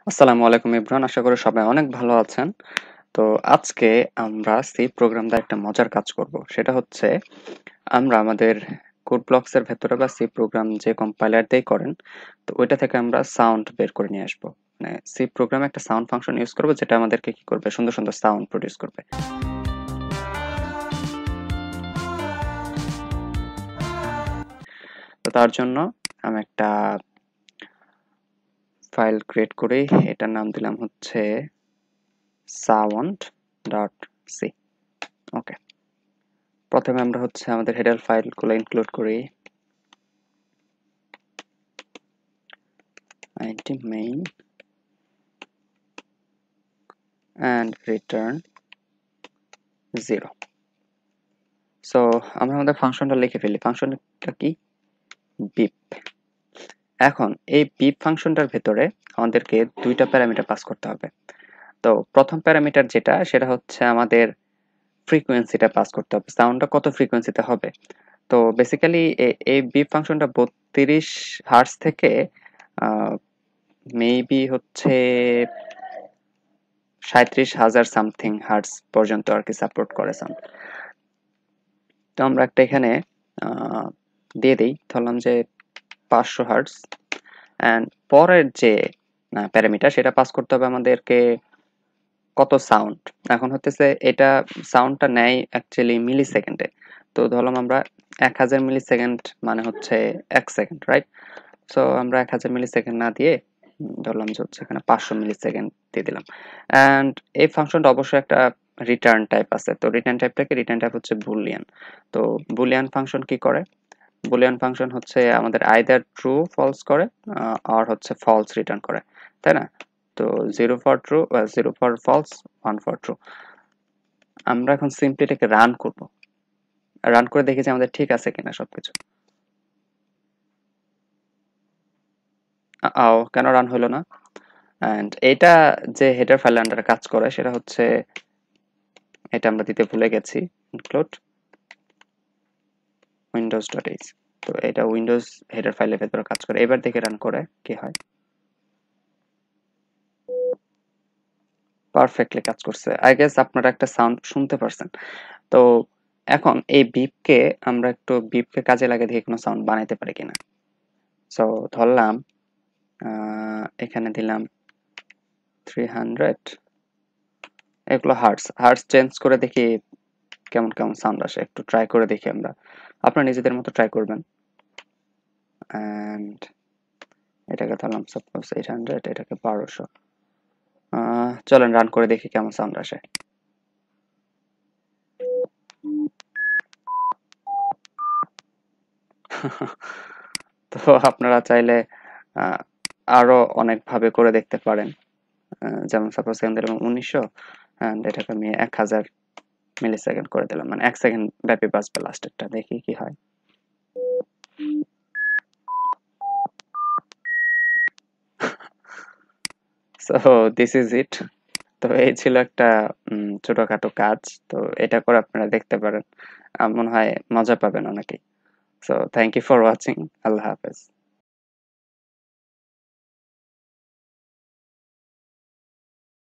আসসালামু আলাইকুম এভরিওয়ান, আশা করি সবাই অনেক ভালো আছেন। তো আজকে আমরা সি প্রোগ্রাম দিয়ে একটা মজার কাজ করব। সেটা হচ্ছে আমরা আমাদের কোড ব্লকস এর ভেতরে বা সি প্রোগ্রাম যে কম্পাইলার দিয়ে করেন, তো ওইটা থেকে আমরা সাউন্ড বের করে নিয়ে আসবো। মানে সি প্রোগ্রামে একটা সাউন্ড ফাংশন ইউজ করবো যেটা আমাদেরকে কি করবে, সুন্দর সুন্দর সাউন্ড প্রডিউস করবে। তো তার জন্য আমি একটা ফাইল ক্রিয়েট করি, এটার নাম দিলাম হচ্ছে sound.c। ওকে, প্রথমে আমরা হচ্ছে আমাদের হেডার ফাইলগুলো ইনক্লুড করি। int main and return 0। So আমরা আমাদের ফাংশনটা লিখে ফেলি। ফাংশনটা কি? বিপ। এখন এই বিপ ফাংশনটার ভেতরে আমাদেরকে দুইটা প্যারামিটার পাস করতে হবে। তো প্রথম প্যারামিটার যেটা, সেটা হচ্ছে আমাদের ফ্রিকোয়েন্সিটা পাস করতে হবে, সাউন্ডটা কত ফ্রিকোয়েন্সিতে হবে। তো বেসিক্যালি এই বিপ ফাংশনটা 32 হার্টজ থেকে মেবি হচ্ছে 37,000 সামথিং হার্টজ পর্যন্ত আর কি সাপোর্ট করে সাউন্ড। তো আমরা একটা এখানে দিয়ে দিই, ধরলাম যে 500 হার্টজ। অ্যান্ড পরের যে প্যারামিটার, সেটা পাস করতে হবে আমাদেরকে কত সাউন্ড। এখন হতেছে এটা সাউন্ডটা নেয় অ্যাকচুয়ালি মিলি সেকেন্ডে। তো ধরলাম আমরা 1000 মিলি সেকেন্ড মানে হচ্ছে 1 সেকেন্ড, রাইট? সো আমরা 1000 মিলি সেকেন্ড না দিয়ে ধরলাম যে হচ্ছে এখানে 500 মিলি সেকেন্ড দিয়ে দিলাম। অ্যান্ড এই ফাংশনটা অবশ্যই একটা রিটার্ন টাইপ আছে। তো রিটার্ন টাইপ হচ্ছে বুলিয়ান। তো বুলিয়ান ফাংশন কি করে? বুলিয়ান ফাংশন হচ্ছে আমাদের আইদার ট্রু ফলস করে আর হচ্ছে ফলস রিটার্ন করে, তাই না? তো 0 for true, 0 for false, 1 for true. আমরা এখন সিম্পলি এটাকে রান করব। রান করে দেখি যে আমাদের ঠিক আছে কিনা সবকিছু। কেন রান হলো না? অ্যান্ড এটা যে হেডার ফাইল আন্ডারে কাজ করে সেটা হচ্ছে, এটা আমরা দিতে ভুলে গেছি, ইনক্লুড windows.h। তো এটা উইন্ডোজ হেডার ফাইলের ভেতরে কাজ করে। এবার দেখে রান করে কি হয়। পারফেক্টলি কাজ করছে। আই গেস আপনারা একটা সাউন্ড শুনতে পারছেন। তো এখন এই বিপকে কাজে লাগিয়ে দেখি কোনো সাউন্ড বানাইতে পারি কিনা। সো ধরলাম এখানে দিলাম 300, এগুলো হার্টস হার্টস চেঞ্জ করে দেখি কেমন কেমন সাউন্ড আসে। একটু ট্রাই করে দেখি আমরা, আপনারা নিজেদের মতো ট্রাই করবেন। অ্যান্ড এটাকে ধরলাম সাপোজ 800, এটাকে 1200। চলেন রান করে দেখি কেমন সাউন্ড আসে। তো আপনারা চাইলে আহ, আরো অনেক ভাবে করে দেখতে পারেন। যেমন সাপোজ এখানে দিলাম 1900 অ্যান্ড এটাকে আমি 1000 মিলি সেকেন্ড করে দিলাম, মানে 1 সেকেন্ড ব্যাপী বাজবে লাস্টেরটা, দেখি কি হয়। So this is it. তো এই ছিল একটা ছোটখাটো কাজ। তো এটা করে আপনারা দেখতে পারেন, মনে হয় মজা পাবেন অনেকেই। So thank you for watching. আল্লাহ হাফেজ।